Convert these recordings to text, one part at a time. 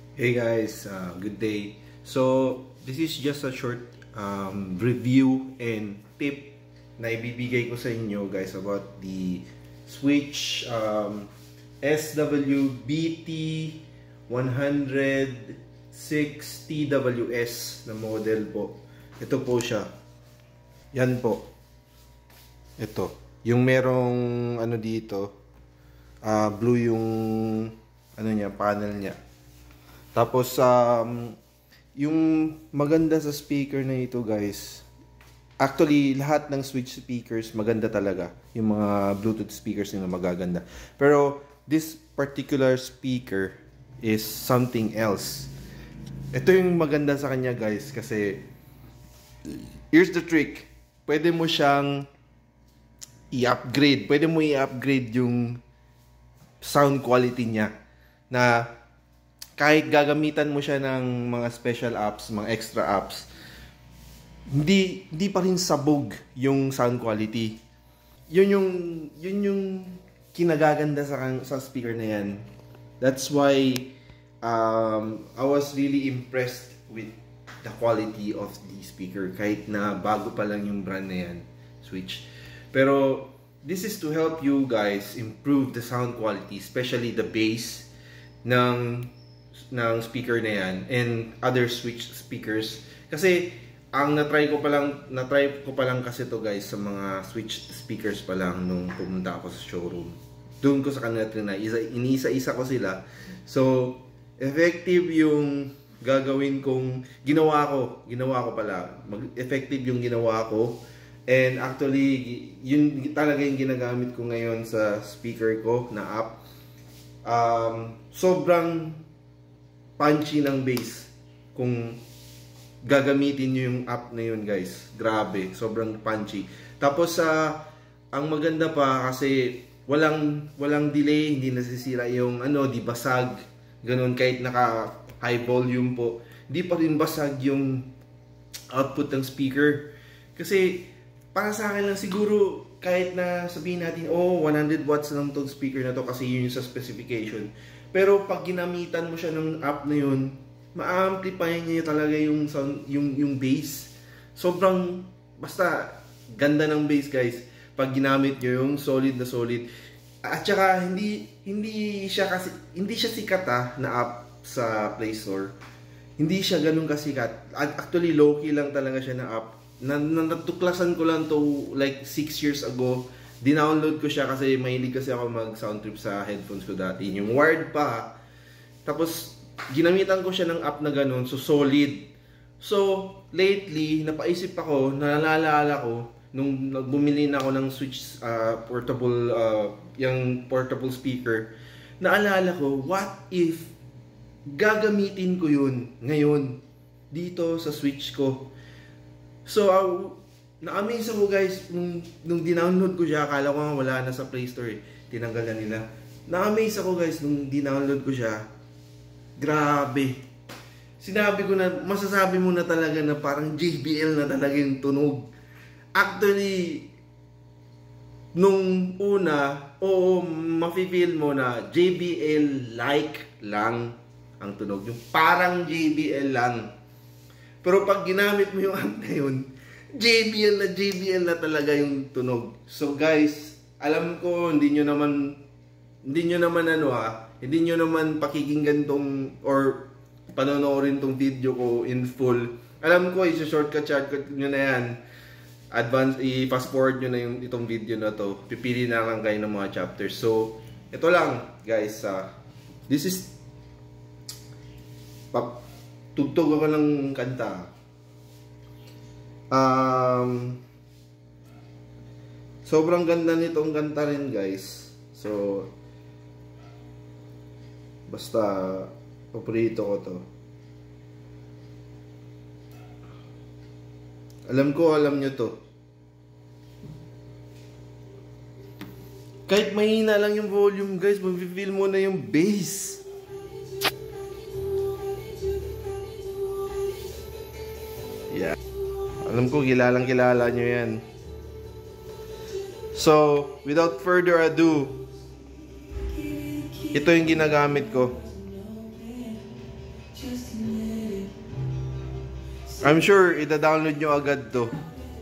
Hey guys, good day. So, this is just a short review and tip na ibibigay ko sa inyo guys about the Switch SWBT 106 TWS na model po. Ito po siya. Yan po. Ito. Yung merong ano dito, blue yung ano niya, panel niya. Tapos, yung maganda sa speaker na ito guys, actually, lahat ng Switch speakers maganda talaga. Yung mga Bluetooth speakers nila magaganda. Pero, this particular speaker is something else. Ito yung maganda sa kanya guys, kasi, here's the trick. Pwede mo siyang i-upgrade. Pwede mo i-upgrade yung sound quality niya. Na, kahit gagamitan mo siya ng mga special apps, mga extra apps, hindi pa rin sabog yung sound quality. Yun yung kinagaganda sa speaker na yan. That's why I was really impressed with the quality of the speaker, kahit na bago pa lang yung brand na yan, Switch. Pero this is to help you guys improve the sound quality, especially the bass ng speaker na yan and other Switch speakers. Kasi ang na-try ko pa lang kasi to guys sa mga Switch speakers pa lang nung pumunta ako sa showroom. Doon ko sa kanila trinay, inisa-isa ko sila. So effective yung gagawin kong ginawa ko pala. Effective yung ginawa ko. And actually yun talaga yung ginagamit ko ngayon sa speaker ko na app. Sobrang punchy ng bass kung gagamitin nyo yung app na yun guys. Grabe, sobrang punchy. Tapos ang maganda pa kasi walang delay, hindi nasisira yung di basag, ganun, kahit naka high volume po, hindi pa rin basag yung output ng speaker. Kasi para sa akin lang siguro, kahit na sabihin natin 100 watts lang tong speaker na to kasi yun yung sa specification. Pero pag ginamitan mo siya ng app na yun, ma-amplify niya talaga yung sound, yung bass. Sobrang basta ganda ng bass guys pag ginamit niyo yung solid na solid. At saka hindi siya sikat na app sa Play Store. Hindi siya ganun kasikat. Actually low-key lang talaga siya na app. Natuklasan ko lang to like 6 years ago. Dinownload ko siya kasi mahilig kasi ako mag-sound trip sa headphones ko dati. Yung wired pa. Tapos, ginamitan ko siya ng app na ganun. So, solid. So, lately, napaisip ako, naalala ko, nung bumili na ako ng Switch portable, yung portable speaker, naalala ko, what if gagamitin ko yun ngayon dito sa Switch ko? So, na-amaze ako guys nung dinownload ko siya. Akala ko nga wala na sa Play Store tinanggal na nila. Na-amaze ako guys nung dinownload ko siya. Grabe. Sinabi ko na, masasabi mo na talaga na parang JBL na talaga yung tunog. Actually, nung una, mafe-feel mo na JBL-like lang ang tunog. Yung parang JBL lang. Pero pag ginamit mo yung app na yun, JBL na talaga yung tunog. So guys, alam ko hindi nyo naman pakikinggan tong or panonoorin tong video ko in full. Alam ko shortcut nyo na yan. I-fast forward nyo na itong video na to. Pipili na lang kayo ng mga chapters. So, ito lang guys. This is tugtog ako ng kanta. Sobrang ganda nitong kanta rin guys. So basta paborito ko to. Alam nyo to. Kahit mahina lang yung volume guys, mafe-feel mo na yung bass. Yeah. Alam ko, kilala nyo yan. So, without further ado, ito yung ginagamit ko. I'm sure ida-download nyo agad to.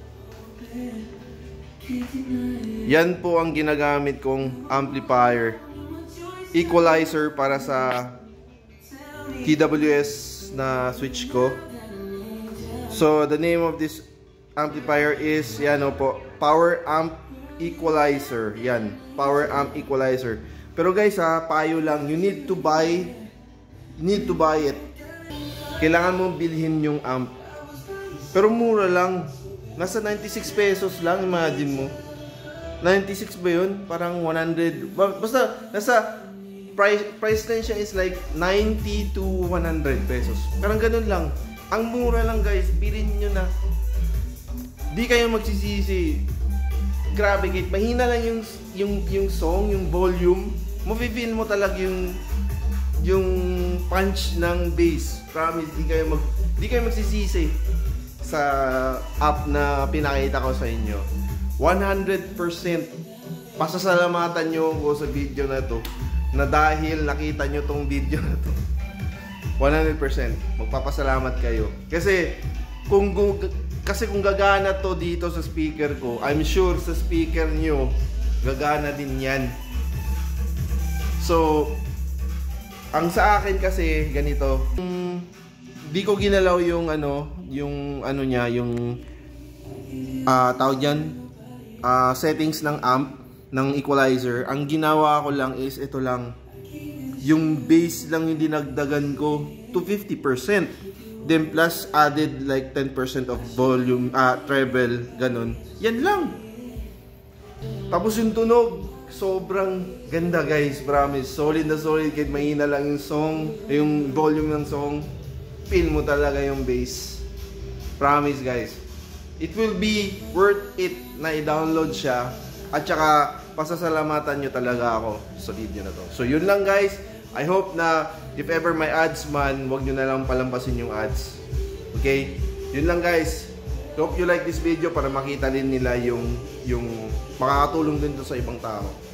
Yan po ang ginagamit kong amplifier. Equalizer para sa TWS na switch ko. So the name of this amplifier is yan po, Power Amp Equalizer. Yan, Power Amp Equalizer. Pero guys payo lang, you need to buy it. Kailangan mong bilhin yung amp. Pero mura lang. Nasa 96 pesos lang, imagine mo. 96 ba yun? Parang 100. Basta, nasa price na siya is like 90 to 100 pesos. Parang ganun lang. Ang mura lang guys, bilhin nyo na. Di kayo magsisisi. Grabe, kahit mahina lang yung song, yung volume, mafe-feel mo talaga yung punch ng bass. Promise, di kayo magsisisi sa app na pinakita ko sa inyo. 100% pasasalamatan nyo ko sa video na to, na dahil nakita nyo tong video na to. 100% magpapasalamat kayo. Kasi kung gagana to dito sa speaker ko, I'm sure sa speaker nyo gagana din yan. So ang sa akin kasi ganito, di ko ginalaw yung tawag dyan, settings ng amp, ng equalizer. Ang ginawa ko lang is ito lang, yung bass lang yung dinagdagan ko to 50%, then plus added like 10% of volume, treble, ganun. Yan lang. Tapos yung tunog, sobrang ganda guys, promise. Solid na solid, kahit mahina lang yung song, yung volume ng song, feel mo talaga yung bass. Promise guys. It will be worth it na i-download siya. At saka pasasalamatan nyo talaga ako sa video na to. So yun lang guys. I hope na if ever may ads man, wag nyo na lang palampasin yung ads. Okay? Yun lang guys. Hope you like this video para makita din nila yung makakatulong din to sa ibang tao.